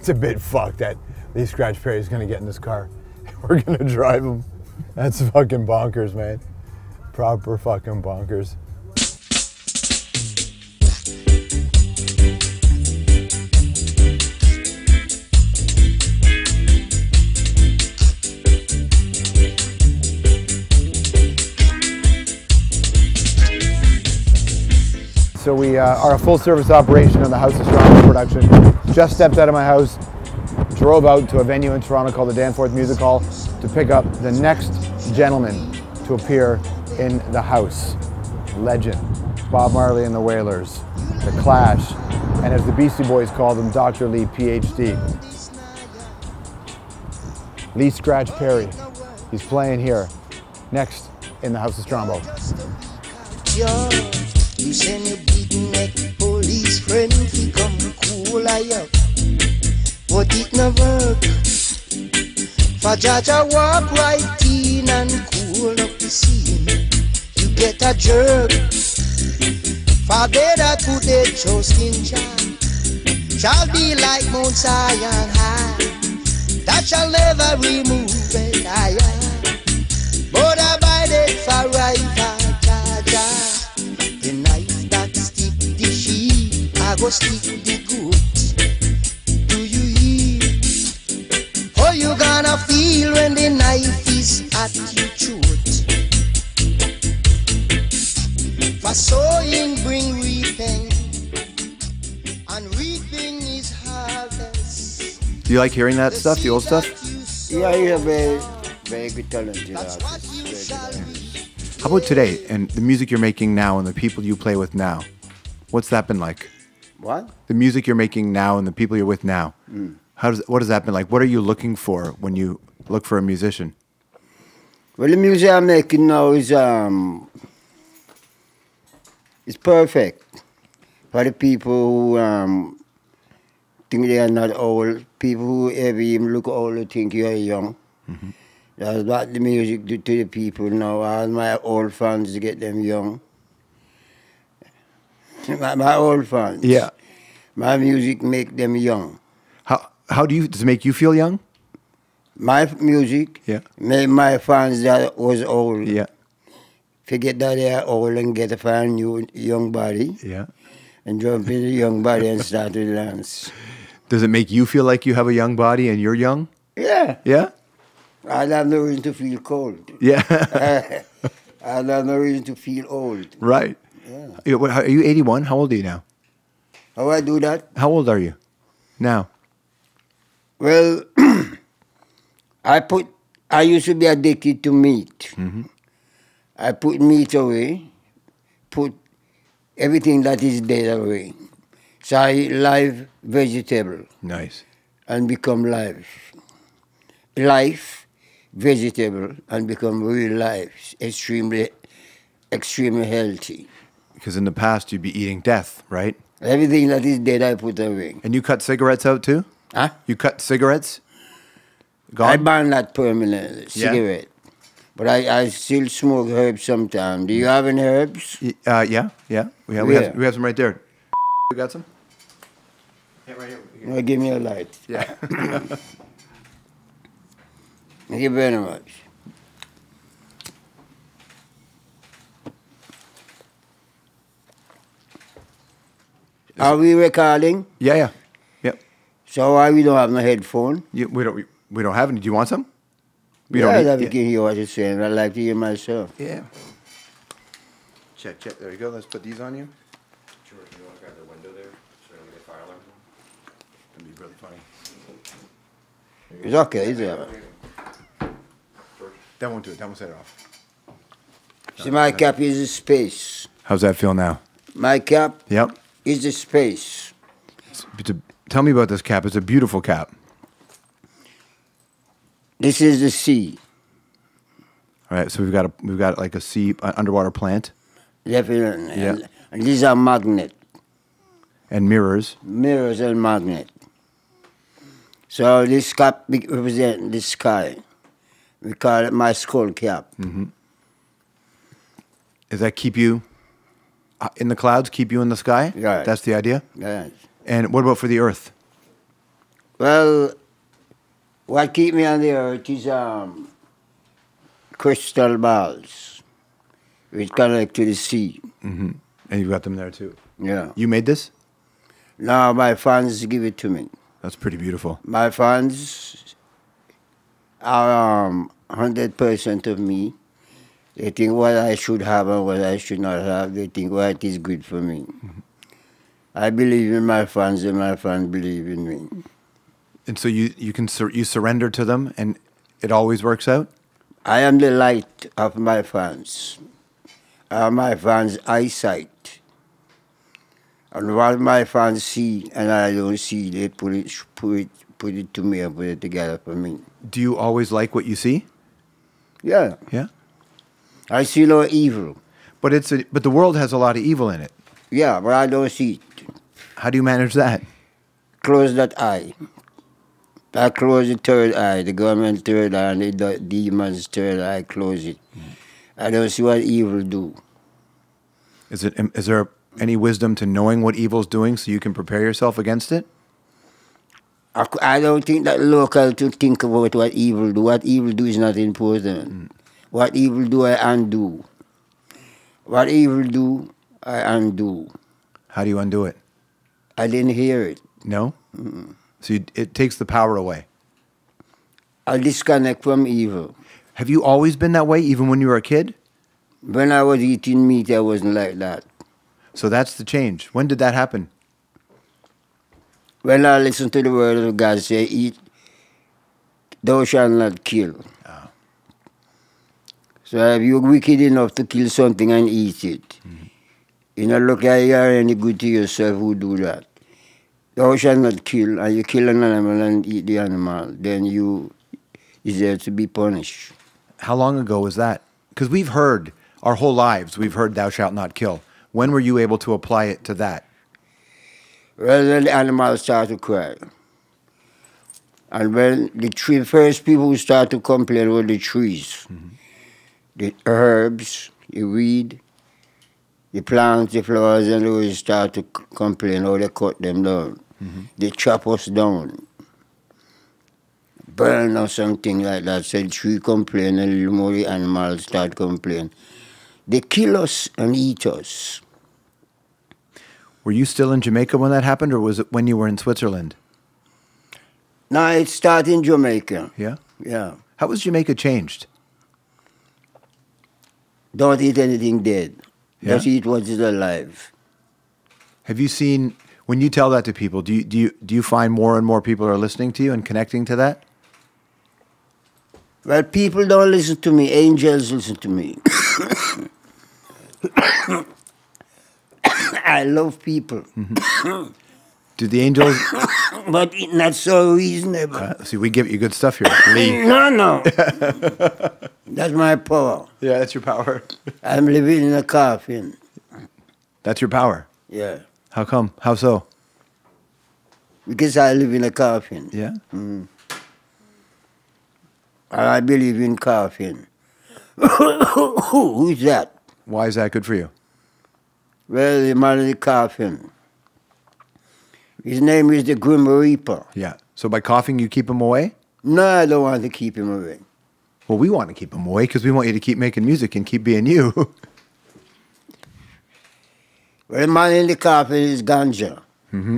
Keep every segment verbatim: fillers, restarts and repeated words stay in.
It's a bit fucked that Lee Scratch Perry's gonna get in this car. We're gonna drive him. That's fucking bonkers, man. Proper fucking bonkers. So we uh, are a full-service operation of the House of Strombo production. Just stepped out of my house, drove out to a venue in Toronto called the Danforth Music Hall to pick up the next gentleman to appear in the house. Legend, Bob Marley and the Wailers, The Clash, and as the Beastie Boys called him, Doctor Lee, P H D. Lee Scratch Perry. He's playing here, next in the House of Strombo. You send your big neck police friend, he come cool I up, but it no work. For Jaja walk right in and cool up the scene, you get a jerk. For they that put their trust in Jah, shall be like Mount Zion high, that shall never remove it higher, but abide it forever, Jaja. The knife that stick the sheep, I go stick the goat. Do you hear? How you gonna feel when the knife is at your throat? For sowing bring reaping, and reaping is harvest. Do you like hearing that stuff, the old stuff? Yeah, he's a very, very good talented artist. How about today and the music you're making now and the people you play with now? What's that been like? What? The music you're making now and the people you're with now. Mm. How does what has that been like? What are you looking for when you look for a musician? Well, the music I'm making now is um, it's perfect for the people who um, think they are not old. People who ever even look old think you are young. Mm-hmm. That's what the music do to the people now. All my old fans to get them young. My, my old fans. Yeah. My music make them young. How how do you does it make you feel young? My music Yeah. make my fans that was old. Yeah. Forget that they are old and get a fine new young body. Yeah. And jump in the young body and start to dance. Does it make you feel like you have a young body and you're young? Yeah. Yeah? I have no reason to feel cold. Yeah. I have no reason to feel old. Right. Yeah. Are you eighty-one? How old are you now? How I do that? How old are you now? Well, I put. I used to be addicted to meat. Mm-hmm. I put meat away, put everything that is dead away. So I eat live vegetable. Nice. And become live. Life, vegetable, and become real life. Extremely, extremely healthy. Because in the past, you'd be eating death, right? Everything that is dead, I put away. And you cut cigarettes out too? Huh? You cut cigarettes? Gone? I ban that permanently, Yeah. cigarette. But I, I still smoke herbs sometimes. Do you have any herbs? Uh, yeah, yeah. We have, we, Yeah. have, we have some right there. You got some? Yeah, right here. No, give me a light. Yeah. Thank you very much. Are we recording? Yeah, yeah. Yep. So why we don't have no headphone? You, we don't. We, we don't have any. Do you want some? We yeah, don't I need- love to yeah. hear what you're saying. I like to hear myself. Yeah. Check, check. There you go. Let's put these on you. George, you want to grab the window there so I don't get fire alarm? That'd be really funny. It's okay, is it? George, that won't do it. That won't set it off. See, my cap is a space. How's that feel now? My cap Yep. is a space. It's, it's a, tell me about this cap. It's a beautiful cap. This is the sea. All right. So we've got a we've got like a sea uh, underwater plant Definitely. Yeah. And, and these are magnet. and mirrors. Mirrors and magnet. So this cap represents the sky. We call it my skull cap. Mm-hmm. Does that keep you uh, in the clouds? Keep you in the sky? Right. That's the idea. Yes. And what about for the Earth? Well, what keep me on the earth is um, crystal balls, which connect to the sea. Mm-hmm. And you've got them there too. Yeah. You made this? No, my fans give it to me. That's pretty beautiful. My fans are um, one hundred percent of me. They think what I should have and what I should not have. They think what is good for me. Mm-hmm. I believe in my fans and my fans believe in me. And so you, you can sur you surrender to them and it always works out? I am the light of my fans. I am my fans' eyesight. And what my fans see and I don't see, they put it, put it, put it to me and put it together for me. Do you always like what you see? Yeah. Yeah? I see no evil. But it's a, but the world has a lot of evil in it. Yeah, but I don't see it. How do you manage that? Close that eye. I close the third eye, the government third eye, and the demon's third eye, close it. Mm. I don't see what evil do. Is it? Is there any wisdom to knowing what evil's doing so you can prepare yourself against it? I, I don't think that local to think about what evil do. What evil do is not important. Mm. What evil do I undo? What evil do I undo? How do you undo it? I didn't hear it. No? Mm. So you, it takes the power away. I disconnect from evil. Have you always been that way, even when you were a kid? When I was eating meat, I wasn't like that. So that's the change. When did that happen? When I listened to the word of God say, eat, thou shalt not kill. Oh. So if you're wicked enough to kill something and eat it, mm-hmm. you know, look like you are any good to yourself who do that. Thou shalt not kill, and you kill an animal and eat the animal, then you deserve to be punished. How long ago was that? Because we've heard, our whole lives, we've heard thou shalt not kill. When were you able to apply it to that? Well, then the animals start to cry. And when the tree, first people who start to complain were the trees, mm-hmm. the herbs, the weed, the plants, the flowers, and those start to complain how they cut them down. Mm-hmm. They chop us down, burn or something like that. So the tree complain and the more the animals start complaining. They kill us and eat us. Were you still in Jamaica when that happened, or was it when you were in Switzerland? No, it started in Jamaica. Yeah? Yeah. How was Jamaica changed? Don't eat anything dead. Yeah? Just eat what is alive. Have you seen, when you tell that to people, do you, do you, do you find more and more people are listening to you and connecting to that? Well, people don't listen to me. Angels listen to me. I love people. Mm-hmm. Do the angels... But it's not so reasonable. Uh, see, we give you good stuff here. Lee. No, no. That's my power. Yeah, that's your power. I'm living in a coffin. That's your power? Yeah. How come? How so? Because I live in a coffin. Yeah? Mm. I believe in coffin. Who's that? Why is that good for you? Well, the man in the coffin. His name is the Grim Reaper. Yeah. So by coughing, you keep him away? No, I don't want to keep him away. Well, we want to keep him away because we want you to keep making music and keep being you. Well, the man in the coffin is ganja. Mm-hmm.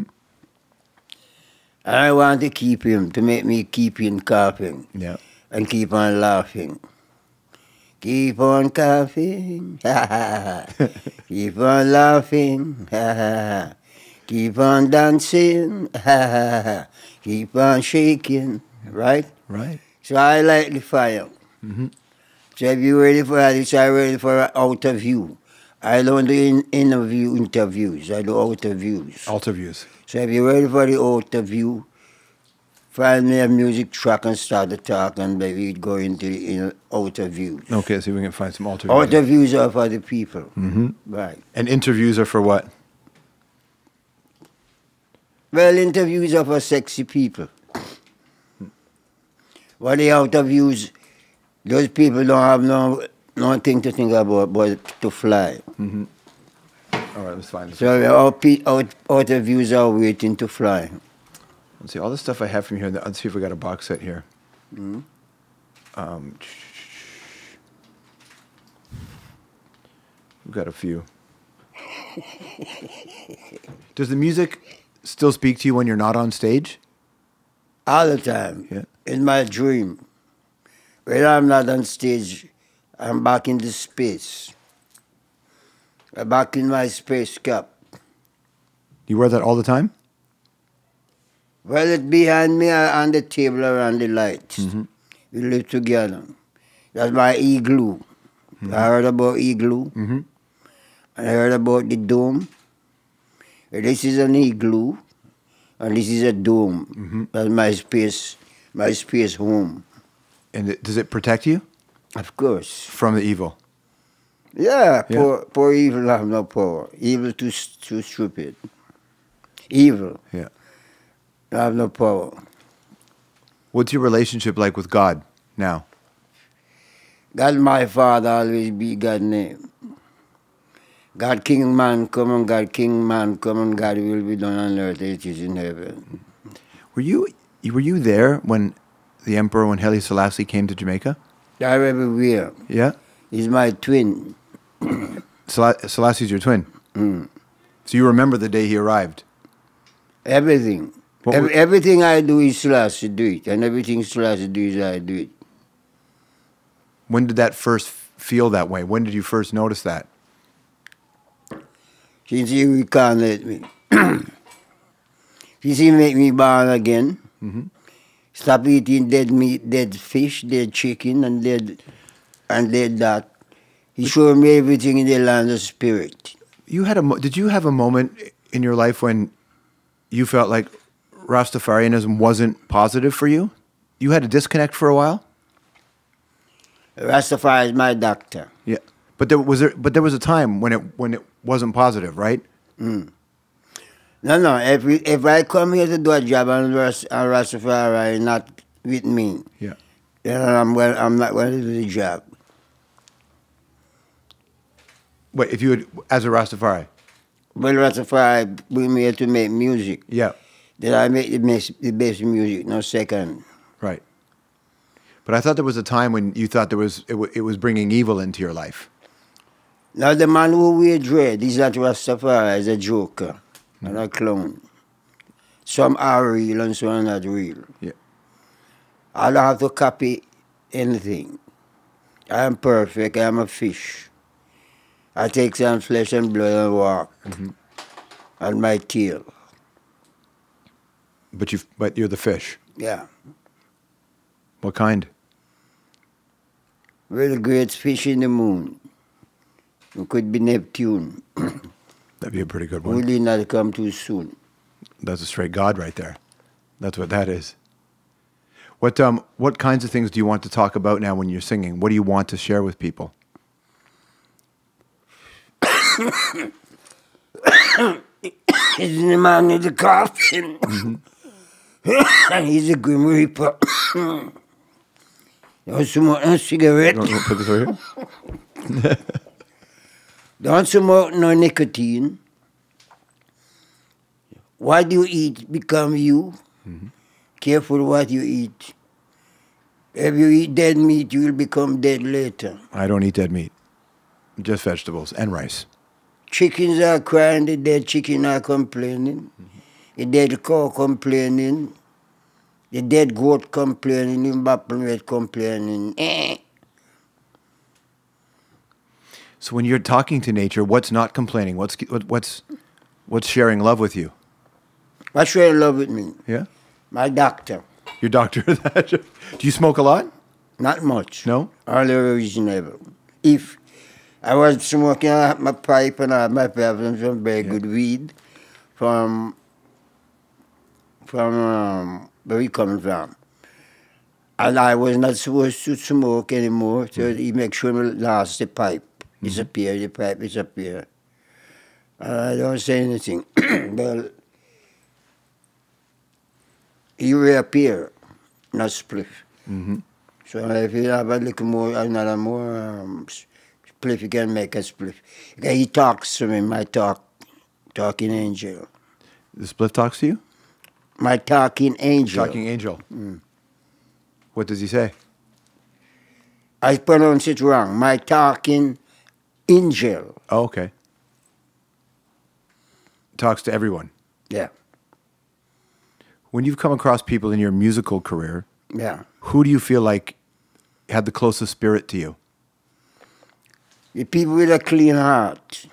I want to keep him, to make me keep him coughing. Yeah. And keep on laughing. Keep on coughing, ha ha ha. Keep on laughing, ha ha ha. Keep on dancing, ha ha ha. Keep on shaking, right? Right. So I like the fire. Mm-hmm. So if you're ready for this, I'm ready for an out of view. I don't do in interview interviews, I do out of views. Out of views. So if you're ready for the out of view, find me a music track and start to talk, and maybe go into the you know, outer views. Okay, so we can find some alter views. Outer views are for the people. Mm-hmm. Right. And interviews are for what? Well, interviews are for sexy people. What the outer views, those people don't have no nothing to think about but to fly. Mm-hmm. All right, let's find it. So our pe- out, outer views are waiting to fly. Let's see, all the stuff I have from here. Let's see if we got a box set here. Mm. Um, we've got a few. Does the music still speak to you when you're not on stage? All the time. Yeah. In my dream. When I'm not on stage, I'm back in the space. I'm back in my space cap. You wear that all the time? Well, it's behind me uh, on the table around the lights. Mm-hmm. We live together. That's my igloo. Mm-hmm. I heard about igloo. Mm-hmm. I heard about the dome. This is an igloo, and this is a dome. Mm-hmm. That's my space, my space home. And it, does it protect you? Of course. From the evil? Yeah, Yeah. Poor, poor evil have no power. Evil too, too stupid. Evil Yeah. have no power. What's your relationship like with God now? God, my Father, always be God's name. God, King, man, come on, God, King, man, come on, God will be done on earth as it is in heaven. Were you were you there when the Emperor, when Haile Selassie came to Jamaica? I'm everywhere. Yeah? He's my twin. Sela- Selassie's your twin? Mm. So you remember the day he arrived? Everything. What Ev- were- everything I do is Selassie do it, and everything Selassie do is I do it. When did that first feel that way? When did you first notice that? Since he reincarnated me. Since he make me born again. Mm-hmm. Stop eating dead meat, dead fish, dead chicken, and dead and dead that. He showed me everything in the land of spirit. You had a mo- did you have a moment in your life when you felt like Rastafarianism wasn't positive for you? You had a disconnect for a while? Rastafari is my doctor. Yeah. But there was there, but there was a time when it when it wasn't positive, right? Mm. No, no. If we, if I come here to do a job and, Ras, and Rastafari is not with me, Yeah. then I'm well, I'm not going to do the job. Wait, if you would as a Rastafari? Well, Rastafari bring me here to make music. Yeah. Then I make the best, the best music, no second. Right. But I thought there was a time when you thought there was it, w- it was bringing evil into your life. Now the man who wear dread, he's not Rastafari, he's a joker mm. and a clown. Some are real and some are not real. Yeah. I don't have to copy anything. I am perfect, I am a fish. I take some flesh and blood and walk. Mm-hmm. And my tail. But you but you're the fish. Yeah. What kind? We're the great fish in the moon. It could be Neptune. That'd be a pretty good one. Will he not come too soon? That's a straight God right there. That's what that is. What um what kinds of things do you want to talk about now when you're singing? What do you want to share with people? He's the man in the coffin. Mm-hmm. He's a grim reaper. Don't smoke no cigarette. You want to put this over here? Don't smoke no nicotine. What you eat become you. Mm-hmm. Careful what you eat. If you eat dead meat, you will become dead later. I don't eat dead meat. Just vegetables and rice. Chickens are crying, the dead chicken are complaining. Mm-hmm. The dead cow complaining. The dead goat complaining. The bapping complaining. Eh. So when you're talking to nature, what's not complaining? What's what, what's what's sharing love with you? What's sharing love with me? Yeah? My doctor. Your doctor? Do you smoke a lot? Not much. No? Only reasonable. If I was smoking, I had my pipe and I had my pipe and some very yeah. good weed from, from um, where we coming from. And I was not supposed to smoke anymore, so mm. he make sure me lost the pipe. Mm-hmm. Disappear, the pipe disappear. And I don't say anything. Well, he reappear, not spliff. Mm-hmm. So if you have a little more, another more um, spliff, you can make a spliff. He talks to me, my talk, talking angel. The spliff talks to you? My talking angel. Talking angel. Mm. What does he say? I pronounce it wrong. My talking angel. Oh, okay. Talks to everyone. Yeah. When you've come across people in your musical career, Yeah. who do you feel like had the closest spirit to you? The people with a clean heart.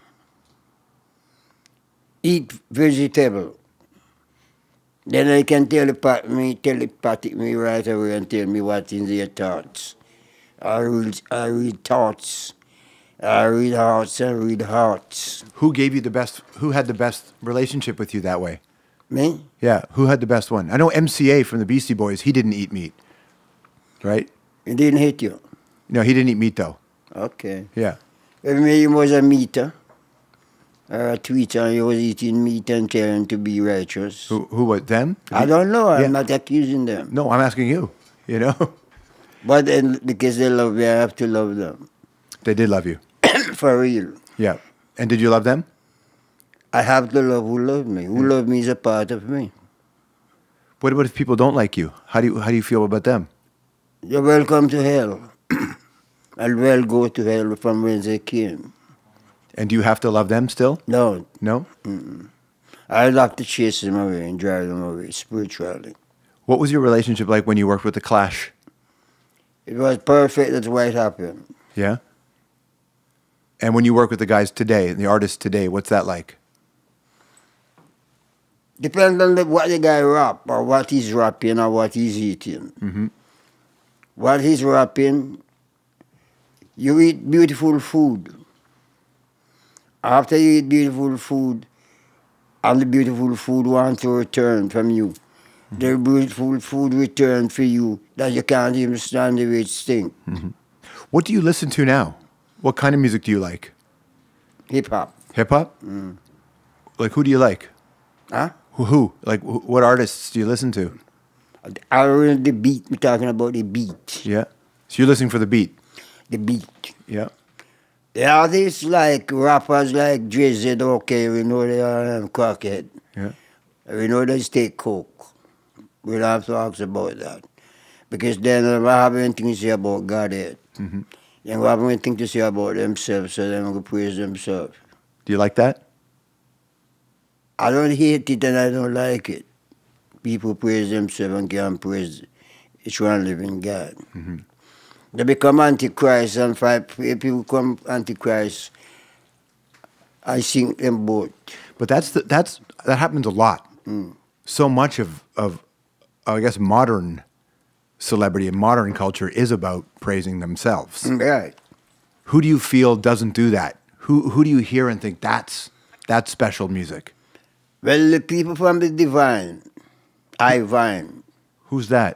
Eat vegetable. Then I can telepath me, telepathic me right away and tell me what in their thoughts. I read, I read thoughts. I read hearts and read hearts. Who gave you the best, who had the best relationship with you that way? Me? Yeah, who had the best one? I know M C A from the Beastie Boys, he didn't eat meat, right? It didn't hit you? No, he didn't eat meat though. Okay. Yeah. Maybe he was a meater. Or a tweeter, and he was eating meat and telling to be righteous. Who, who was, them? I don't know, I'm Yeah. not accusing them. No, I'm asking you, you know? But then, because they love me, I have to love them. They did love you. For real. Yeah. And did you love them? I have to love who love me. Who love me is a part of me. What about if people don't like you? How do you, how do you feel about them? You're welcome to hell. And well go to hell from whence they came. And do you have to love them still? No. No? Mm-mm. I like to chase them away and drive them away spiritually. What was your relationship like when you worked with The Clash? It was perfect, that's why it happened. Yeah? And when you work with the guys today, the artists today, what's that like? Depends on the, what the guy rap, or what he's rapping, or what he's eating. Mm-hmm. What he's rapping, you eat beautiful food. After you eat beautiful food, and the beautiful food wants to return from you, mm-hmm. the beautiful food return for you that you can't even stand the way it stink. Mm-hmm. What do you listen to now? What kind of music do you like? Hip-hop. Hip-hop? Mm. Like, who do you like? Huh? Who? who? Like, wh- what artists do you listen to? I read the beat, we're talking about the beat. Yeah. So you're listening for the beat? The beat. Yeah. The artists like rappers like Jay-Z, okay, we know they are um, crackhead. Yeah. We know they take coke. We don't have to ask about that. Because then they don't have anything to say about Godhead. Mm-hmm. They don't have anything to say about themselves, so they're going to praise themselves. Do you like that? I don't hate it and I don't like it. People praise themselves and can't praise each one living God. Mm-hmm. They become antichrist, and if people become antichrist, I sink them both. But that's the, that's that happens a lot. Mm. So much of of I guess modern celebrity and modern culture is about praising themselves. Right. Who do you feel doesn't do that? Who who do you hear and think that's that's special music? Well, the people from the divine, I vine. Who's that?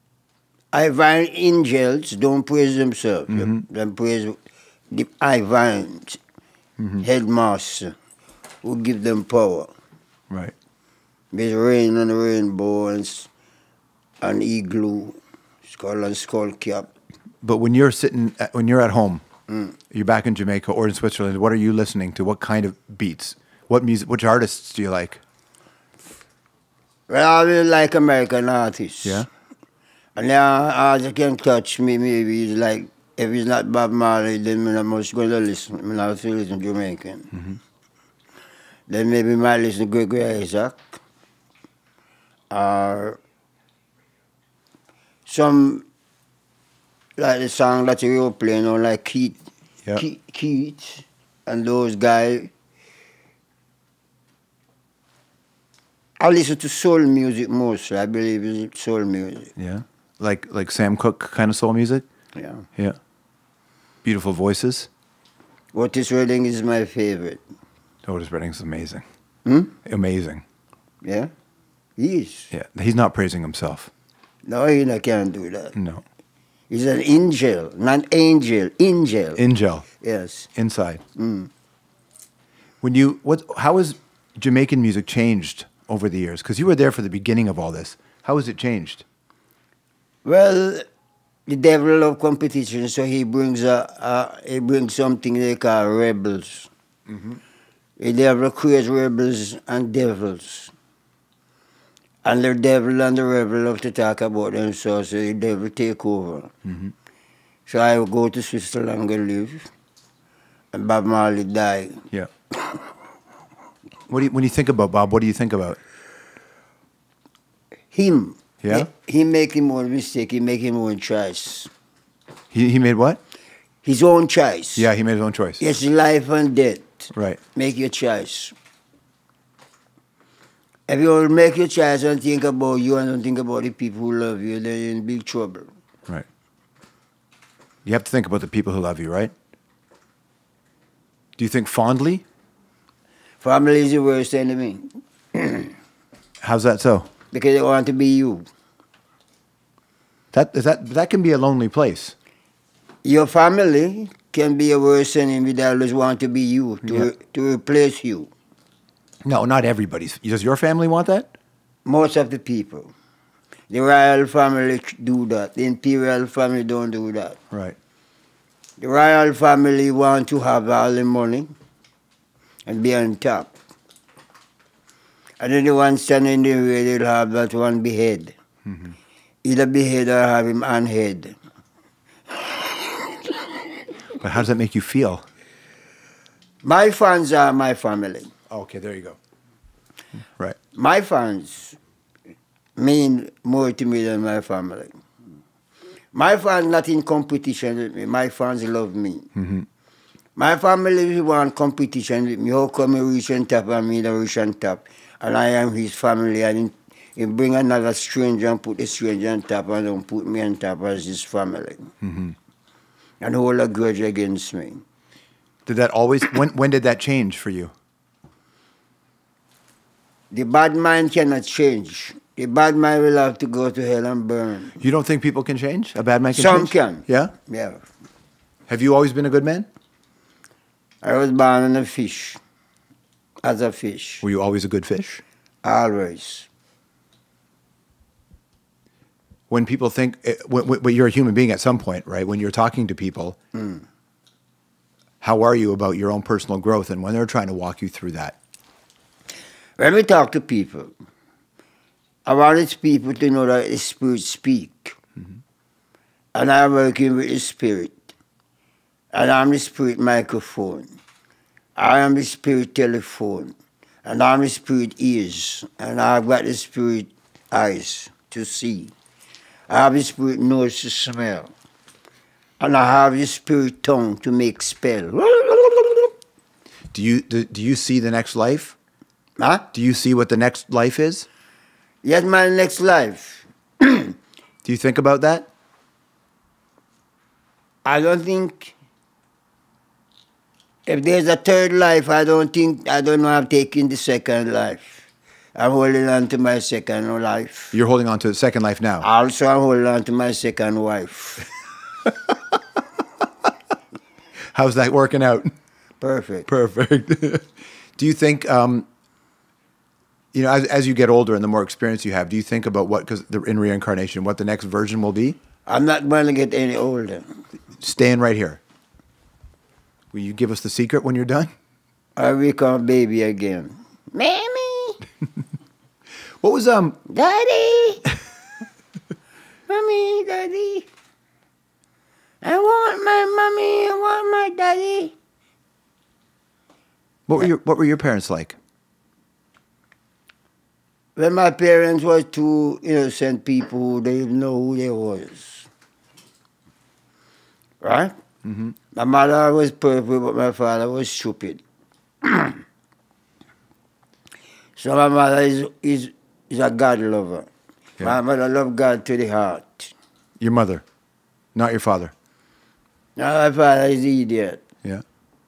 I vine angels don't praise themselves. Mm-hmm. They praise the I vine Mm-hmm. headmaster who give them power. Right. There's rain and rainbow and, s- and igloo, skull and skull cap. But when you're sitting, at, when you're at home, Mm. you're back in Jamaica or in Switzerland. What are you listening to? What kind of beats? What music? Which artists do you like? Well, I really like American artists. Yeah. And now, as you can touch me, maybe it's like, if it's not Bob Marley, then I'm just going to listen. I'm not to listen to Jamaican. Mm-hmm. Then maybe I might listen to Gregory Isaac. Or some, like the song that you were playing on, like Keith, Yeah. Keith, Keith and those guys. I listen to soul music mostly. I believe it's soul music. Yeah. Like like Sam Cooke kind of soul music. Yeah. Yeah. Beautiful voices. Otis Redding is my favorite. Otis Redding's amazing. Hmm? Amazing. Yeah? He is. Yeah. He's not praising himself. No, he not- can't do that. No. He's an angel, not angel, angel. Ingel. Yes. Inside. Mm. When you what? How has Jamaican music changed over the years? Because you were there for the beginning of all this. How has it changed? Well, the devil love competition, so he brings a, a he brings something they call rebels. Mm-hmm. The devil creates rebels and devils. And the devil and the rebel love to talk about themselves, so the devil take over. Mm-hmm. So I would go to Switzerland and live, and Bob Marley died. Yeah. What do you, when you think about Bob, what do you think about? Him. Yeah? He, he make his own mistake, he make his own choice. He, he made what? His own choice. Yeah, he made his own choice. Yes, life and death. Right. Make your choice. If you make your choice and think about you and don't think about the people who love you, then you're in big trouble. Right. You have to think about the people who love you, right? Do you think fondly? Family is the worst enemy. How's that so? Because they want to be you. That, is that, that can be a lonely place. Your family can be a worse enemy that always want to be you, to, Yeah. re to replace you. No, not everybody's. Does your family want that? Most of the people. The royal family do that. The imperial family don't do that. Right. The royal family want to have all the money and be on top. And then the one standing in the way, they'll have that one behead. Mm-hmm. Either behead or have him unhead. But how does that make you feel? My fans are my family. Okay, there you go. Right. My fans mean more to me than my family. My fans not in competition with me. My fans love me. Mm-hmm. My family want competition with me. How come he reach on top and me don't reach on top? And I am his family. And he bring another stranger and put the stranger on top and don't put me on top as his family. Mm-hmm. And hold a grudge against me. Did that always, when, when did that change for you? The bad mind cannot change. The bad mind will have to go to hell and burn. You don't think people can change? A bad man can Some change? can. Yeah? Yeah. Have you always been a good man? I was born on a fish. As a fish. Were you always a good fish? Always. When people think, eh, when, when you're a human being at some point, right? When you're talking to people, Mm. how are you about your own personal growth and when they're trying to walk you through that? When we talk to people, I want these people to know that the Spirit speak. Mm-hmm. And I'm working with the Spirit. And I'm the Spirit microphone. I am the Spirit telephone. And I'm the Spirit ears. And I've got the Spirit eyes to see. I have the Spirit nose to smell. And I have the Spirit tongue to make spell. Do you, do, do you see the next life? Huh? Do you see what the next life is? Yes, my next life. Do you think about that? I don't think, if there's a third life, I don't think, I don't know I'm taking the second life. I'm holding on to my second life. You're holding on to the second life now. Also, I'm holding on to my second wife. How's that working out? Perfect. Perfect. Do you think, um, you know, as, as you get older and the more experience you have, do you think about what, because in reincarnation, what the next version will be? I'm not going to get any older. Staying right here. Will you give us the secret when you're done? I become a baby again. Mammy! What was, um... Daddy! Mommy, Daddy! I want my mommy, I want my daddy. What were your, what were your parents like? When my parents were two innocent people, they didn't know who they was. Right? Mm-hmm. My mother was perfect, but my father was stupid. So my mother is, is, is a God lover. Yeah. My mother loved God to the heart. Your mother, not your father. Now my father is the idiot. Yeah.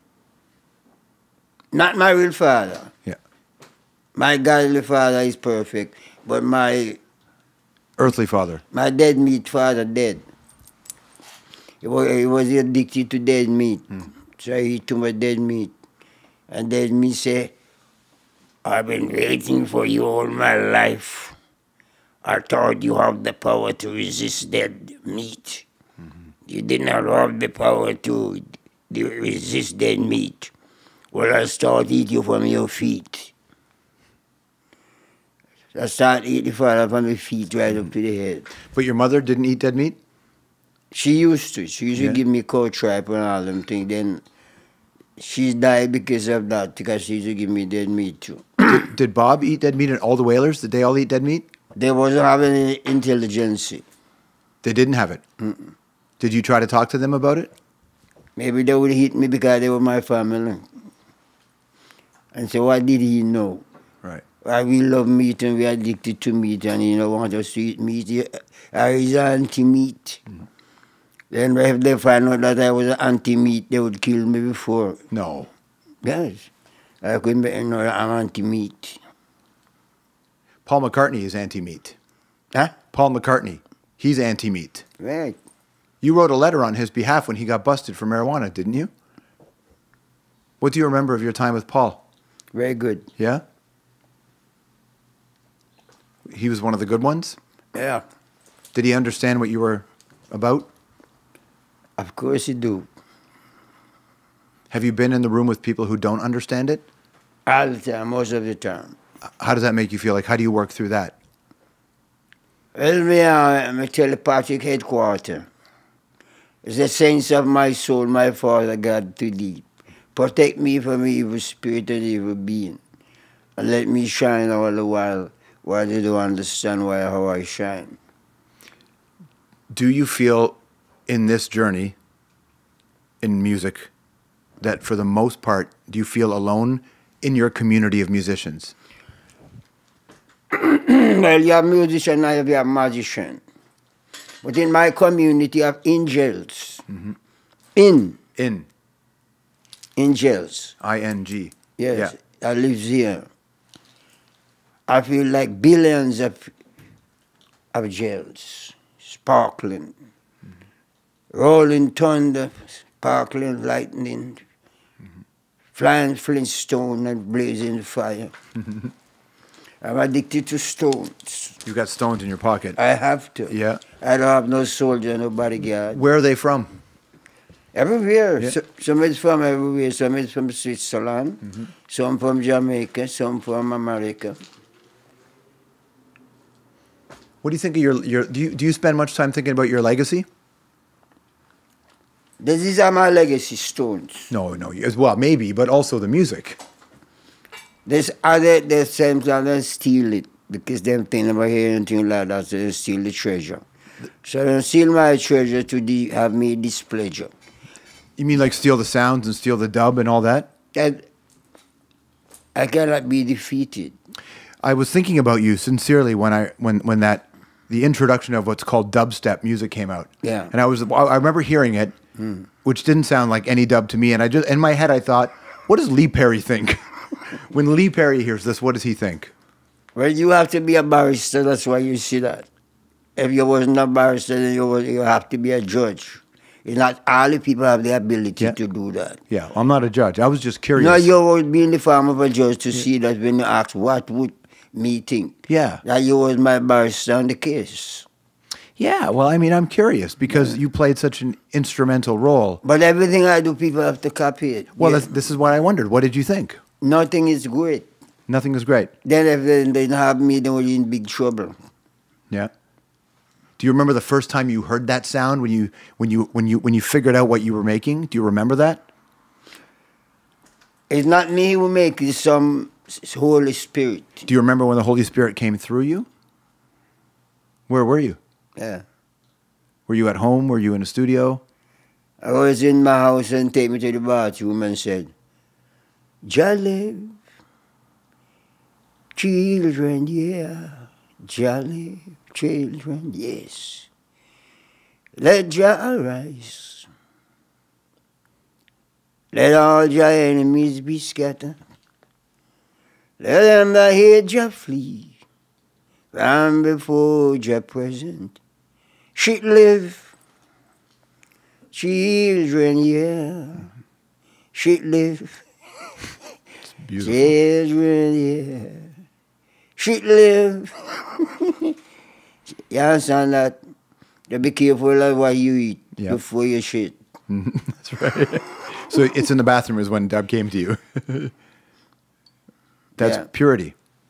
Not my real father. Yeah. My godly father is perfect, but my Earthly father. my dead meat father dead. He was, he was addicted to dead meat. Mm. So he eat too much dead meat. And dead meat say, I've been waiting for you all my life. I thought you have the power to resist dead meat. Mm-hmm. You did not have the power to resist dead meat. Well, I start eat you from your feet. I started eating fall off on my feet right up to the head. But your mother didn't eat dead meat? She used to. She used Yeah. to give me cow tripe and all them things. Then she died because of that, because she used to give me dead meat too. did, did Bob eat dead meat and all the Whalers? Did they all eat dead meat? They wasn't having any intelligence. They didn't have it? Mm-mm. Did you try to talk to them about it? Maybe they would hit me because they were my family. And so what did he know? Right. Why we love meat and we are addicted to meat and he don't want us to eat meat. He, or he's anti-meat. Mm-hmm. Then if they find out that I was anti-meat, they would kill me before. No. Yes. I couldn't be, no, I'm anti-meat. Paul McCartney is anti-meat. Huh? Paul McCartney, he's anti-meat. Right. You wrote a letter on his behalf when he got busted for marijuana, didn't you? What do you remember of your time with Paul? Very good. Yeah? He was one of the good ones? Yeah. Did he understand what you were about? Of course he do. Have you been in the room with people who don't understand it? All the time, most of the time. How does that make you feel? Like, how do you work through that? Well, me, uh, my telepathic headquarter. It's the sense of my soul, my Father God, too deep. Protect me from evil spirit and evil being. And let me shine all the while, while they don't understand why how I shine. Do you feel in this journey in music that for the most part, do you feel alone in your community of musicians? Well, you have musician, I have a magician. But in my community, I have angels. Mm-hmm. In. In. Angels. I N G. Yes, Yeah. I live here. I feel like billions of, of gels, sparkling, mm-hmm. rolling thunder, sparkling lightning, mm-hmm. flying flintstone and blazing fire. Mm-hmm. I'm addicted to stones. You got stones in your pocket. I have to. Yeah. I don't have no soldier, no bodyguard. Where are they from? Everywhere. Yeah. So, some is from everywhere. Some is from Switzerland. Mm-hmm. Some from Jamaica. Some from America. What do you think of your, your do you do you spend much time thinking about your legacy? These are my legacy stones. No, no, as well, maybe, but also the music. There's other, there's times that they steal it because they think about hearing anything like that, so they steal the treasure. So they steal my treasure to de- have me displeasure. You mean like steal the sounds and steal the dub and all that? That I cannot be defeated. I was thinking about you sincerely when I when when that the introduction of what's called dubstep music came out. Yeah. And I was I remember hearing it, mm. which didn't sound like any dub to me, and I just in my head I thought, what does Lee Perry think? When Lee Perry hears this, what does he think? Well, you have to be a barrister. That's why you see that. If you wasn't a barrister, then you, was, you have to be a judge. It's not all the people have the ability Yeah. to do that. Yeah, I'm not a judge. I was just curious. No, you would be in the form of a judge to yeah. see that when you ask, what would me think? Yeah. That you was my barrister on the case. Yeah, well, I mean, I'm curious because yeah. you played such an instrumental role. But everything I do, people have to copy it. Well, yeah. this, this is what I wondered. What did you think? Nothing is great. Nothing is great. Then if they didn't have me, then we're in big trouble. Yeah. Do you remember the first time you heard that sound when you when you when you when you figured out what you were making? Do you remember that? It's not me who makes it, it's some Holy Spirit. Do you remember when the Holy Spirit came through you? Where were you? Yeah. Were you at home? Were you in a studio? I was in my house and take me to the bathroom and said, Jolly children, yeah, jolly children, yes. Let Jah arise. Let all Jah enemies be scattered. Let them that hate Jah flee. From before Jah present. Shit live. Children, yeah. Shit live. Beautiful. Children, yeah. Shit live. You understand that? You be careful of what you eat yeah. before you shit. That's right. So it's in the bathroom is when Dub came to you. That's yeah. purity.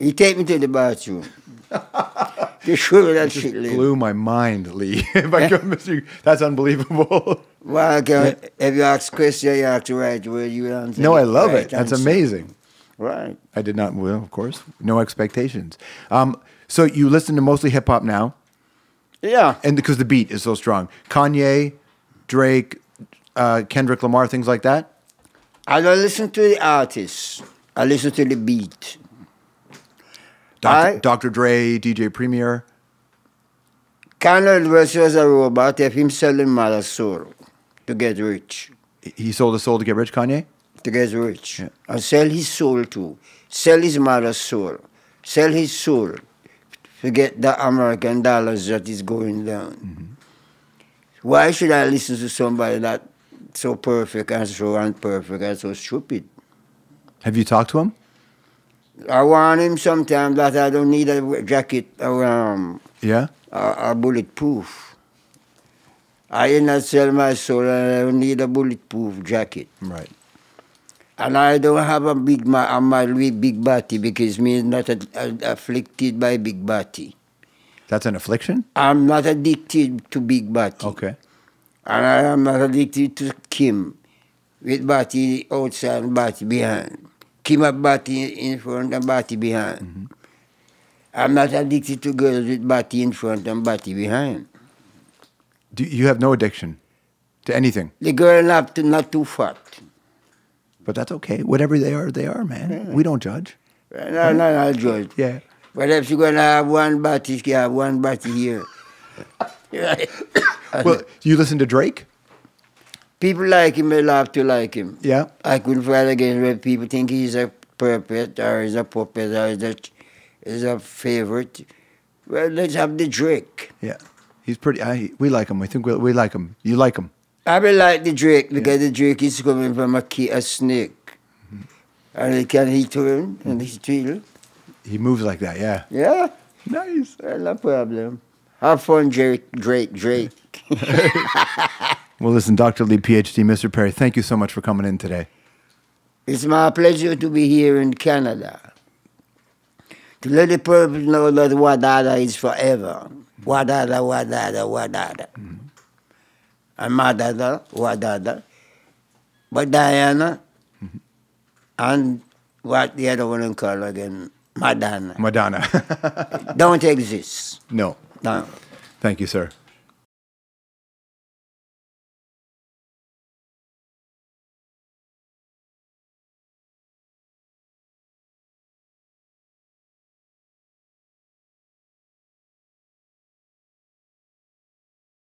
He take me to the bathroom. To show me that shit. Live. Blew my mind, Lee. If I could, Mister That's unbelievable. Well, okay, if you ask question, you have to write where you answer. No, I love right it. That's answer. amazing. Right. I did not, well, of course, no expectations. Um, so you listen to mostly hip hop now? Yeah. And because the beat is so strong. Kanye, Drake, uh, Kendrick Lamar, things like that? I don't listen to the artists. I listen to the beat. Doctor I- Doctor Dre, D J Premier. Kanye West was a robot of him selling mother soul to get rich. He sold his soul to get rich, Kanye? To get rich. Yeah. And sell his soul too. Sell his mother's soul. Sell his soul to get the American dollars that is going down. Mm-hmm. Why should I listen to somebody that so perfect and so unperfect and so stupid? Have you talked to him? I warn him sometimes that I don't need a jacket or um, Yeah? a, a bulletproof. I did not sell my soul and I don't need a bulletproof jacket. Right. And I don't have a big, ma- a mildly big body because me is not a, a, afflicted by big body. That's an affliction? I'm not addicted to big body. Okay. And I am not addicted to Kim with body outside and body behind. Kim have body in front and body behind. Mm-hmm. I'm not addicted to girls with body in front and body behind. Do you have no addiction to anything? The girl not too, not too fat. But that's okay. Whatever they are, they are, man. Yeah. We don't judge. No, no, no, George. Yeah. But if you're going to have one body, she have one body here. Well, you listen to Drake? People like him, they love to like him. Yeah. I couldn't fight against when people think he's a puppet or he's a puppet or he's a, he's a favorite. Well, let's have the Drake. Yeah. He's pretty, I, we like him. We think we, we like him. You like him. I will like the Drake because the Drake is coming from a, key, a snake. Mm-hmm. And he can hit him and he still. He moves like that, yeah. Yeah. Nice. Well, no problem. Have fun, Drake, Drake, Drake. Well, listen, Doctor Lee, P H D, Mister Perry, thank you so much for coming in today. It's my pleasure to be here in Canada. To let the people know that Wadada is forever. Wadada, Wadada, Wadada. Mm-hmm. And Madada, Wadada. But Diana, mm-hmm. and what the other one call again? Madonna. Madonna. Don't exist. No. No. Thank you, sir.